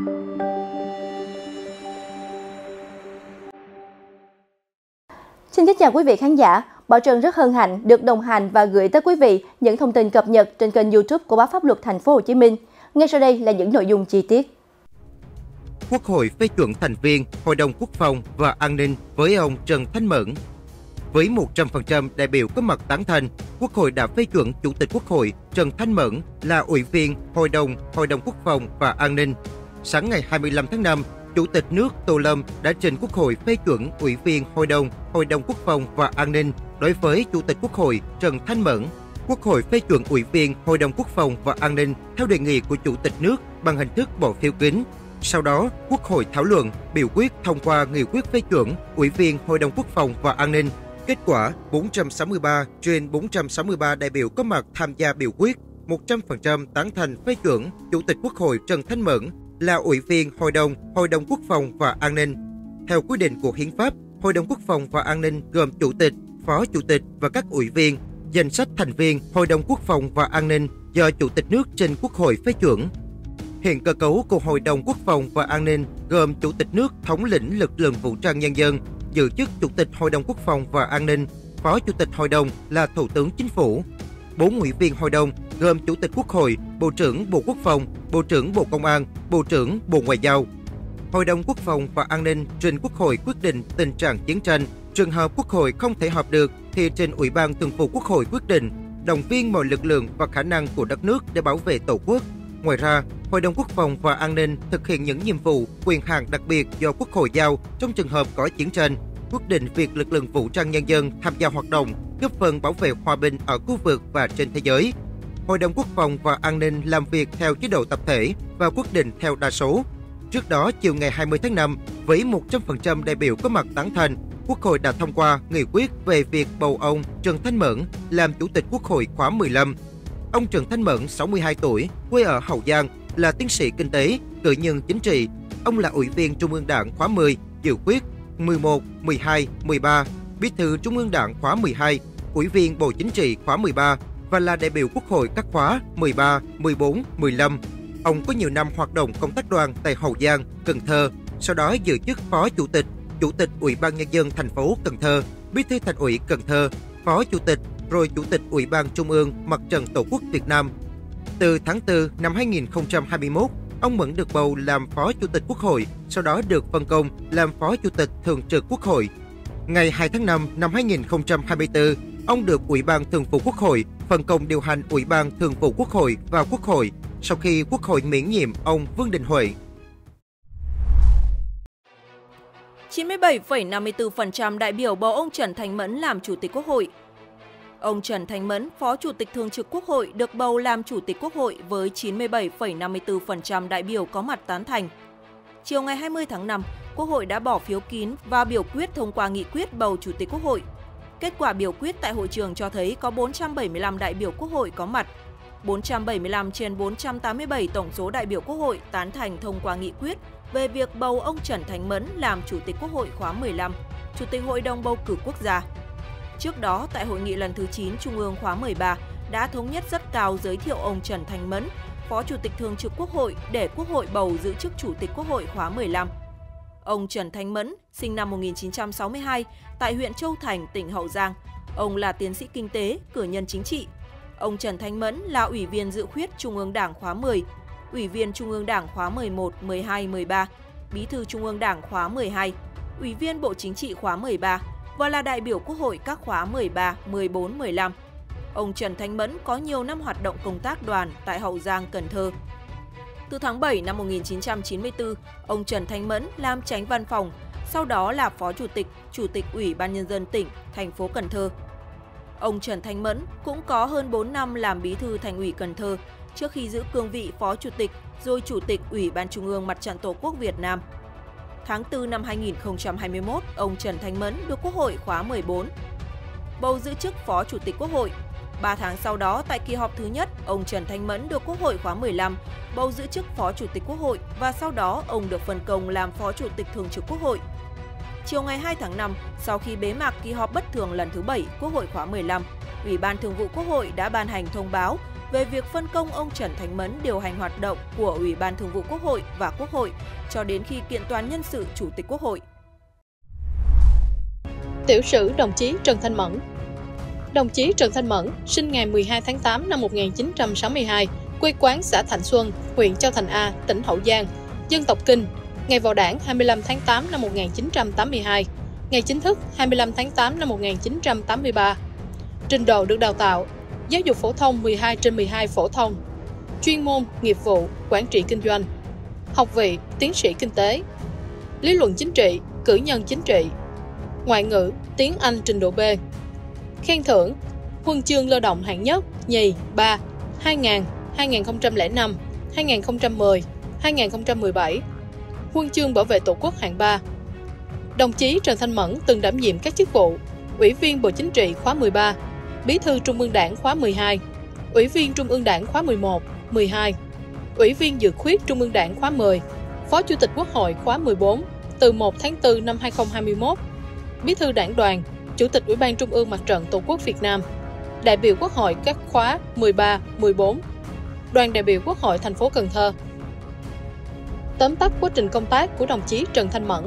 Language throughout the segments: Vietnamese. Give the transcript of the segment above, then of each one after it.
Xin kính chào quý vị khán giả. Bảo Trân rất hân hạnh được đồng hành và gửi tới quý vị những thông tin cập nhật trên kênh YouTube của Báo Pháp Luật Thành phố Hồ Chí Minh. Ngay sau đây là những nội dung chi tiết. Quốc hội phê chuẩn thành viên Hội đồng Quốc phòng và An ninh với ông Trần Thanh Mẫn. Với 100% đại biểu có mặt tán thành, Quốc hội đã phê chuẩn Chủ tịch Quốc hội Trần Thanh Mẫn là Ủy viên Hội đồng Quốc phòng và An ninh. Sáng ngày 25 tháng 5, Chủ tịch nước Tô Lâm đã trình Quốc hội phê chuẩn Ủy viên Hội đồng Quốc phòng và An ninh đối với Chủ tịch Quốc hội Trần Thanh Mẫn. Quốc hội phê chuẩn Ủy viên Hội đồng Quốc phòng và An ninh theo đề nghị của Chủ tịch nước bằng hình thức bỏ phiếu kín. Sau đó, Quốc hội thảo luận, biểu quyết thông qua nghị quyết phê chuẩn Ủy viên Hội đồng Quốc phòng và An ninh. Kết quả, 463 trên 463 đại biểu có mặt tham gia biểu quyết, 100% tán thành phê chuẩn Chủ tịch Quốc hội Trần Thanh Mẫn là Ủy viên Hội đồng Quốc phòng và An ninh. Theo quy định của Hiến pháp, Hội đồng Quốc phòng và An ninh gồm Chủ tịch, Phó Chủ tịch và các ủy viên. Danh sách thành viên Hội đồng Quốc phòng và An ninh do Chủ tịch nước trình Quốc hội phê chuẩn. Hiện cơ cấu của Hội đồng Quốc phòng và An ninh gồm Chủ tịch nước thống lĩnh lực lượng vũ trang nhân dân, giữ chức Chủ tịch Hội đồng Quốc phòng và An ninh, Phó Chủ tịch Hội đồng là Thủ tướng Chính phủ. 4 ủy viên Hội đồng gồm Chủ tịch Quốc hội, Bộ trưởng Bộ Quốc phòng, Bộ trưởng Bộ Công an, Bộ trưởng Bộ Ngoại giao. Hội đồng Quốc phòng và An ninh trình Quốc hội quyết định tình trạng chiến tranh. Trường hợp Quốc hội không thể họp được thì trình Ủy ban Thường vụ Quốc hội quyết định động viên mọi lực lượng và khả năng của đất nước để bảo vệ Tổ quốc. Ngoài ra, Hội đồng Quốc phòng và An ninh thực hiện những nhiệm vụ, quyền hạn đặc biệt do Quốc hội giao trong trường hợp có chiến tranh, quyết định việc lực lượng vũ trang nhân dân tham gia hoạt động, góp phần bảo vệ hòa bình ở khu vực và trên thế giới. Hội đồng Quốc phòng và An ninh làm việc theo chế độ tập thể và quyết định theo đa số. Trước đó, chiều ngày 20 tháng 5, với 100% đại biểu có mặt tán thành, Quốc hội đã thông qua nghị quyết về việc bầu ông Trần Thanh Mẫn làm Chủ tịch Quốc hội khóa 15. Ông Trần Thanh Mẫn, 62 tuổi, quê ở Hậu Giang, là tiến sĩ kinh tế, cử nhân chính trị. Ông là Ủy viên Trung ương Đảng khóa 10, dự khuyết 11, 12, 13, Bí thư Trung ương Đảng khóa 12, Ủy viên Bộ Chính trị khóa 13 và là đại biểu Quốc hội các khóa 13, 14, 15. Ông có nhiều năm hoạt động công tác đoàn tại Hậu Giang, Cần Thơ, sau đó giữ chức Phó Chủ tịch Ủy ban Nhân dân thành phố Cần Thơ, Bí thư Thành ủy Cần Thơ, Phó Chủ tịch, rồi Chủ tịch Ủy ban Trung ương Mặt trận Tổ quốc Việt Nam. Từ tháng 4 năm 2021, ông Mẫn được bầu làm Phó Chủ tịch Quốc hội, sau đó được phân công làm Phó Chủ tịch Thường trực Quốc hội. Ngày 2 tháng 5 năm 2024, ông được Ủy ban Thường vụ Quốc hội phân công điều hành Ủy ban Thường vụ Quốc hội và Quốc hội sau khi Quốc hội miễn nhiệm ông Vương Đình Huệ. 97,54% đại biểu bầu ông Trần Thanh Mẫn làm Chủ tịch Quốc hội. Ông Trần Thanh Mẫn, Phó Chủ tịch Thường trực Quốc hội, được bầu làm Chủ tịch Quốc hội với 97,54% đại biểu có mặt tán thành. Chiều ngày 20 tháng 5, Quốc hội đã bỏ phiếu kín và biểu quyết thông qua nghị quyết bầu Chủ tịch Quốc hội. Kết quả biểu quyết tại hội trường cho thấy có 475 đại biểu Quốc hội có mặt. 475 trên 487 tổng số đại biểu Quốc hội tán thành thông qua nghị quyết về việc bầu ông Trần Thanh Mẫn làm Chủ tịch Quốc hội khóa 15, Chủ tịch Hội đồng Bầu cử Quốc gia. Trước đó, tại hội nghị lần thứ 9 Trung ương khóa 13, đã thống nhất rất cao giới thiệu ông Trần Thanh Mẫn, Phó Chủ tịch Thường trực Quốc hội để Quốc hội bầu giữ chức Chủ tịch Quốc hội khóa 15. Ông Trần Thanh Mẫn, sinh năm 1962, tại huyện Châu Thành, tỉnh Hậu Giang. Ông là tiến sĩ kinh tế, cử nhân chính trị. Ông Trần Thanh Mẫn là Ủy viên dự khuyết Trung ương Đảng khóa 10, Ủy viên Trung ương Đảng khóa 11, 12, 13, Bí thư Trung ương Đảng khóa 12, Ủy viên Bộ Chính trị khóa 13 và là đại biểu Quốc hội các khóa 13, 14, 15. Ông Trần Thanh Mẫn có nhiều năm hoạt động công tác đoàn tại Hậu Giang, Cần Thơ. Từ tháng 7 năm 1994, ông Trần Thanh Mẫn làm Chánh Văn phòng, sau đó là Phó Chủ tịch Ủy ban Nhân dân tỉnh, thành phố Cần Thơ. Ông Trần Thanh Mẫn cũng có hơn 4 năm làm Bí thư Thành ủy Cần Thơ, trước khi giữ cương vị Phó Chủ tịch, rồi Chủ tịch Ủy ban Trung ương Mặt trận Tổ quốc Việt Nam. Tháng 4 năm 2021, ông Trần Thanh Mẫn được Quốc hội khóa 14, bầu giữ chức Phó Chủ tịch Quốc hội. 3 tháng sau đó, tại kỳ họp thứ nhất, ông Trần Thanh Mẫn được Quốc hội khóa 15, bầu giữ chức Phó Chủ tịch Quốc hội và sau đó ông được phân công làm Phó Chủ tịch Thường trực Quốc hội. Chiều ngày 2 tháng 5, sau khi bế mạc kỳ họp bất thường lần thứ 7 Quốc hội khóa 15, Ủy ban Thường vụ Quốc hội đã ban hành thông báo về việc phân công ông Trần Thanh Mẫn điều hành hoạt động của Ủy ban Thường vụ Quốc hội và Quốc hội cho đến khi kiện toàn nhân sự Chủ tịch Quốc hội. Tiểu sử đồng chí Trần Thanh Mẫn. Đồng chí Trần Thanh Mẫn sinh ngày 12 tháng 8 năm 1962, quê quán xã Thạnh Xuân, huyện Châu Thành A, tỉnh Hậu Giang, dân tộc Kinh. Ngày vào Đảng 25 tháng 8 năm 1982, ngày chính thức 25 tháng 8 năm 1983. Trình độ được đào tạo: giáo dục phổ thông 12/12 phổ thông, chuyên môn nghiệp vụ quản trị kinh doanh, học vị tiến sĩ kinh tế, lý luận chính trị, cử nhân chính trị, ngoại ngữ tiếng Anh trình độ B. Khen thưởng: huân chương lao động hạng nhất, nhì, 3, 2000, 2005, 2010, 2017, huân chương bảo vệ Tổ quốc hạng 3. Đồng chí Trần Thanh Mẫn từng đảm nhiệm các chức vụ: Ủy viên Bộ Chính trị khóa 13, Bí thư Trung ương Đảng khóa 12, Ủy viên Trung ương Đảng khóa 11, 12, Ủy viên Dự khuyết Trung ương Đảng khóa 10, Phó Chủ tịch Quốc hội khóa 14 từ 1 tháng 4 năm 2021, Bí thư Đảng đoàn, Chủ tịch Ủy ban Trung ương Mặt trận Tổ quốc Việt Nam, đại biểu Quốc hội các khóa 13, 14, Đoàn đại biểu Quốc hội thành phố Cần Thơ. Tóm tắt quá trình công tác của đồng chí Trần Thanh Mẫn.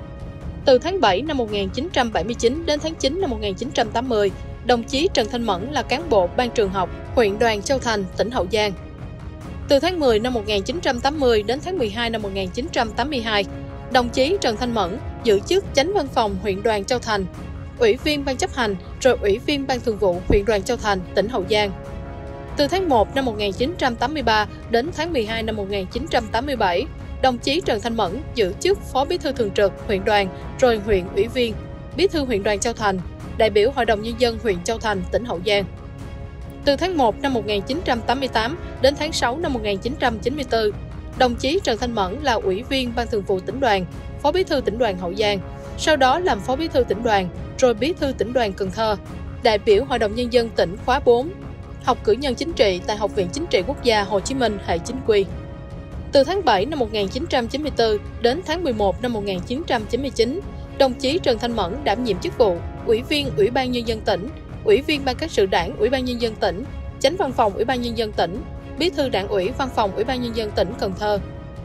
Từ tháng 7 năm 1979 đến tháng 9 năm 1980, đồng chí Trần Thanh Mẫn là cán bộ ban trường học, huyện Đoàn Châu Thành, tỉnh Hậu Giang. Từ tháng 10 năm 1980 đến tháng 12 năm 1982, đồng chí Trần Thanh Mẫn giữ chức Chánh Văn phòng huyện Đoàn Châu Thành, Ủy viên Ban chấp hành, rồi Ủy viên Ban thường vụ huyện Đoàn Châu Thành, tỉnh Hậu Giang. Từ tháng 1 năm 1983 đến tháng 12 năm 1987, đồng chí Trần Thanh Mẫn giữ chức Phó Bí thư Thường trực huyện Đoàn, rồi huyện ủy viên, Bí thư huyện Đoàn Châu Thành, đại biểu Hội đồng Nhân dân huyện Châu Thành, tỉnh Hậu Giang. Từ tháng 1 năm 1988 đến tháng 6 năm 1994, đồng chí Trần Thanh Mẫn là Ủy viên Ban thường vụ tỉnh đoàn, Phó Bí thư tỉnh đoàn Hậu Giang, sau đó làm Phó Bí thư tỉnh đoàn, rồi Bí thư tỉnh đoàn Cần Thơ, đại biểu Hội đồng Nhân dân tỉnh khóa 4, học cử nhân chính trị tại Học viện Chính trị Quốc gia Hồ Chí Minh hệ chính quy. Từ tháng 7 năm 1994 đến tháng 11 năm 1999, đồng chí Trần Thanh Mẫn đảm nhiệm chức vụ Ủy viên Ủy ban Nhân dân tỉnh, Ủy viên Ban cán sự Đảng Ủy ban Nhân dân tỉnh, Chánh Văn phòng Ủy ban Nhân dân tỉnh, Bí thư Đảng ủy Văn phòng Ủy ban Nhân dân tỉnh Cần Thơ.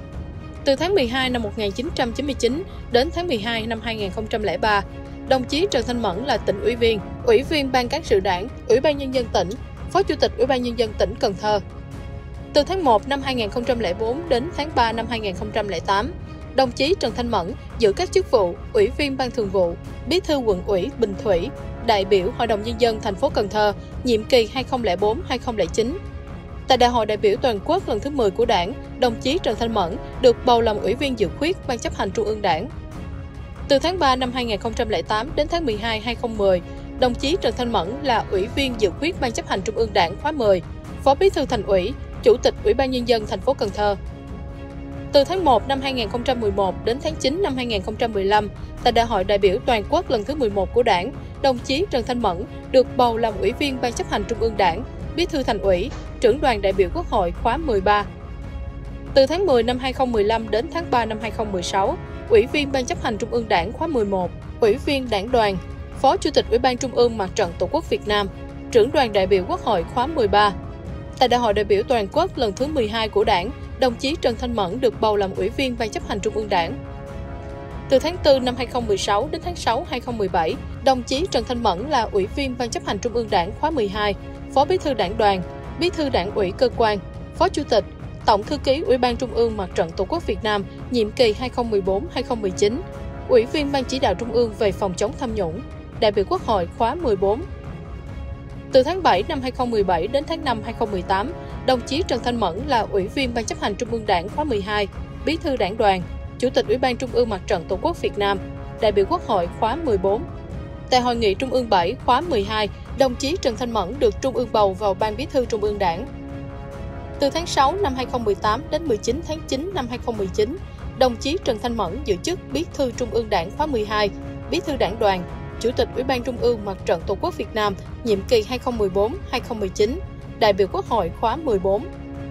Từ tháng 12 năm 1999 đến tháng 12 năm 2003, đồng chí Trần Thanh Mẫn là tỉnh ủy viên, Ủy viên Ban cán sự Đảng, Ủy ban Nhân dân tỉnh, Phó Chủ tịch Ủy ban Nhân dân tỉnh Cần Thơ. Từ tháng 1 năm 2004 đến tháng 3 năm 2008, đồng chí Trần Thanh Mẫn giữ các chức vụ Ủy viên Ban thường vụ, Bí thư Quận ủy Bình Thủy, đại biểu Hội đồng Nhân dân thành phố Cần Thơ, nhiệm kỳ 2004-2009. Tại Đại hội đại biểu toàn quốc lần thứ 10 của Đảng, đồng chí Trần Thanh Mẫn được bầu làm Ủy viên Dự khuyết Ban chấp hành Trung ương Đảng. Từ tháng 3 năm 2008 đến tháng 12 2010, đồng chí Trần Thanh Mẫn là Ủy viên Dự khuyết Ban chấp hành Trung ương Đảng khóa 10, Phó Bí thư Thành ủy, Chủ tịch Ủy ban Nhân dân thành phố Cần Thơ. Từ tháng 1 năm 2011 đến tháng 9 năm 2015, tại Đại hội đại biểu toàn quốc lần thứ 11 của Đảng, đồng chí Trần Thanh Mẫn được bầu làm Ủy viên Ban chấp hành Trung ương Đảng, Bí thư Thành ủy, Trưởng đoàn đại biểu Quốc hội khóa 13. Từ tháng 10 năm 2015 đến tháng 3 năm 2016, Ủy viên Ban chấp hành Trung ương Đảng khóa 11, Ủy viên Đảng đoàn, Phó Chủ tịch Ủy ban Trung ương Mặt trận Tổ quốc Việt Nam, Trưởng đoàn đại biểu Quốc hội khóa 13. Tại Đại hội đại biểu toàn quốc lần thứ 12 của Đảng, đồng chí Trần Thanh Mẫn được bầu làm Ủy viên Ban chấp hành Trung ương Đảng. Từ tháng 4 năm 2016 đến tháng 6 2017, đồng chí Trần Thanh Mẫn là Ủy viên Ban chấp hành Trung ương Đảng khóa 12, Phó Bí thư Đảng đoàn, Bí thư Đảng ủy cơ quan, Phó Chủ tịch, Tổng thư ký Ủy ban Trung ương Mặt trận Tổ quốc Việt Nam nhiệm kỳ 2014-2019, Ủy viên Ban chỉ đạo Trung ương về phòng chống tham nhũng, đại biểu Quốc hội khóa 14. Từ tháng 7 năm 2017 đến tháng 5 2018, đồng chí Trần Thanh Mẫn là Ủy viên Ban chấp hành Trung ương Đảng khóa 12, Bí thư Đảng đoàn, Chủ tịch Ủy ban Trung ương Mặt trận Tổ quốc Việt Nam, đại biểu Quốc hội khóa 14. Tại Hội nghị Trung ương 7 khóa 12, đồng chí Trần Thanh Mẫn được Trung ương bầu vào Ban Bí thư Trung ương Đảng. Từ tháng 6 năm 2018 đến 19 tháng 9 năm 2019, đồng chí Trần Thanh Mẫn giữ chức Bí thư Trung ương Đảng khóa 12, Bí thư Đảng đoàn, Chủ tịch Ủy ban Trung ương Mặt trận Tổ quốc Việt Nam nhiệm kỳ 2014-2019, đại biểu Quốc hội khóa 14.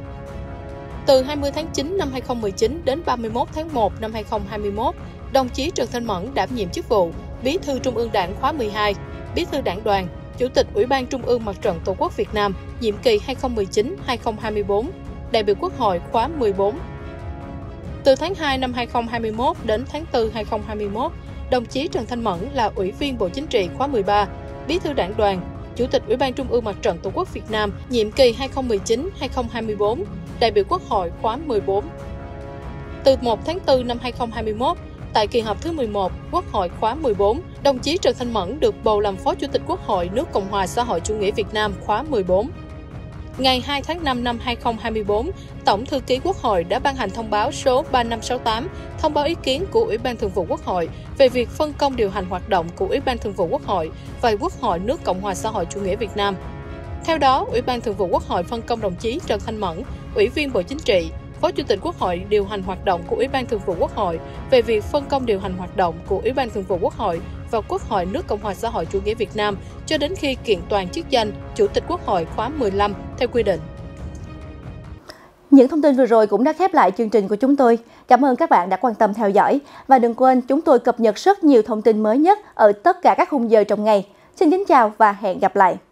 Từ 20 tháng 9 năm 2019 đến 31 tháng 1 năm 2021, đồng chí Trần Thanh Mẫn đảm nhiệm chức vụ Bí thư Trung ương Đảng khóa 12, Bí thư Đảng đoàn, Chủ tịch Ủy ban Trung ương Mặt trận Tổ quốc Việt Nam, nhiệm kỳ 2019-2024, đại biểu Quốc hội khóa 14. Từ tháng 2 năm 2021 đến tháng 4 2021, đồng chí Trần Thanh Mẫn là Ủy viên Bộ Chính trị khóa 13, Bí thư Đảng đoàn, Chủ tịch Ủy ban Trung ương Mặt trận Tổ quốc Việt Nam, nhiệm kỳ 2019-2024, đại biểu Quốc hội khóa 14. Từ 1 tháng 4 năm 2021, tại kỳ họp thứ 11, Quốc hội khóa 14, đồng chí Trần Thanh Mẫn được bầu làm Phó Chủ tịch Quốc hội nước Cộng hòa xã hội chủ nghĩa Việt Nam khóa 14. Ngày 2 tháng 5 năm 2024, Tổng thư ký Quốc hội đã ban hành thông báo số 3568, thông báo ý kiến của Ủy ban Thường vụ Quốc hội về việc phân công điều hành hoạt động của Ủy ban Thường vụ Quốc hội và Quốc hội nước Cộng hòa xã hội chủ nghĩa Việt Nam. Theo đó, Ủy ban Thường vụ Quốc hội phân công đồng chí Trần Thanh Mẫn, Ủy viên Bộ Chính trị, Phó Chủ tịch Quốc hội điều hành hoạt động của Ủy ban Thường vụ Quốc hội về việc phân công điều hành hoạt động của Ủy ban Thường vụ Quốc hội và Quốc hội nước Cộng hòa xã hội chủ nghĩa Việt Nam cho đến khi kiện toàn chức danh Chủ tịch Quốc hội khóa 15 theo quy định. Những thông tin vừa rồi cũng đã khép lại chương trình của chúng tôi. Cảm ơn các bạn đã quan tâm theo dõi. Và đừng quên chúng tôi cập nhật rất nhiều thông tin mới nhất ở tất cả các khung giờ trong ngày. Xin kính chào và hẹn gặp lại.